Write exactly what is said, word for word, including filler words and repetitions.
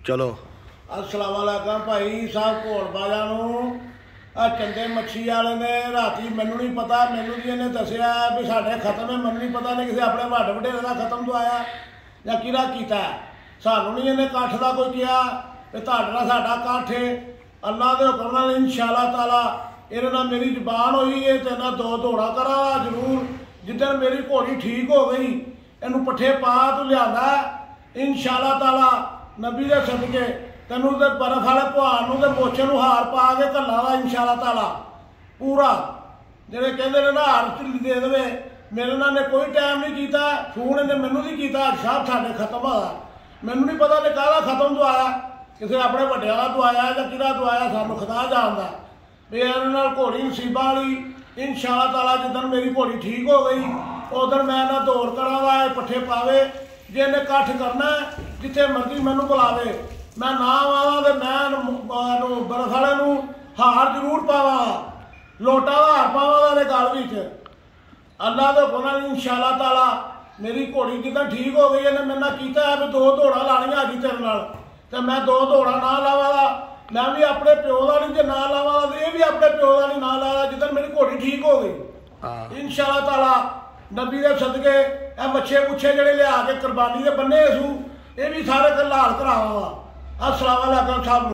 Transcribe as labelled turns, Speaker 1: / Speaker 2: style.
Speaker 1: चलो
Speaker 2: अस्सलाम वालेकुम भाई साहब घोड़ बाजा आ चंदे मच्छी वाले ने राती मैनू नहीं पता, मैनू जी इन्हें दसिया भी साढ़े खत्म है, मैनू नहीं पता नहीं किसी अपने वड्ड वडेरे का खत्म तो आया या किरा कीता सानू नहीं इन्हें कट्ठ का कोई किया भी तुहाडे नाल साडा कट्ठ है। अल्लाह के हुक्म नाल इंशाअल्लाह ताला इन्हां नाल मेरी जबान हुई है तो इन्हां दो दौड़ा करांगा जरूर। जिदन मेरी घोड़ी ठीक हो गई इनू पट्ठे पा तू लिया इंशाअल्लाह ताला नबी दे सदके तेनों तो बर्फ वाले भुआन तो मोचे में हार पा के घल्ला वा इंशाअल्लाह ताला पूरा जेडे कहते हैं ना हार दे दे। मेरे नाल ने कोई टाइम नहीं किया, फोन इन्हें मैनू नहीं किया साहब साढ़े खत्म होगा, मैनू नहीं पता ने काहदा खत्म तो आया, किसी अपने वड्डियां तो आया या किहदा तो आया, सानू खुदा जानदा भी इन्हां नाल घोड़ी नसीबां वाली इंशाअल्लाह ताला। जिदन मेरी घोड़ी ठीक हो गई उदन मैं ना दौड़ करांगा, पट्ठे पावे जे इन्हें कट्ठ करना जिथे मर्जी मैनू बुलावे मैं ना आवां तो मैं बर्फ वाले नूं हार जरूर पावा, लोटा का हार पावा गल विच। अल्लाह के हुक्म नाल इंशाअल्लाह ताला मेरी घोड़ी जिद्दां ठीक हो गई इन्हें मेरे नाल कीता है भी दो दौड़ा लानियां अजी तेरे नाल ते मैं दो दौड़ा ना लावांगा, मैं भी अपने प्यो का नहीं जे ना लावांगा तो ये भी अपने प्यो का नहीं ना लाया जिद्दन मेरी घोड़ी ठीक हो गई इंशाअल्लाह ताला। नबी के सदके ए मच्छे मुच्छे जेडे लिया के कुरबानी के बन्ने सू ये भी सारे लाल करावांगा। अस्सलाम वालेकुम साहब।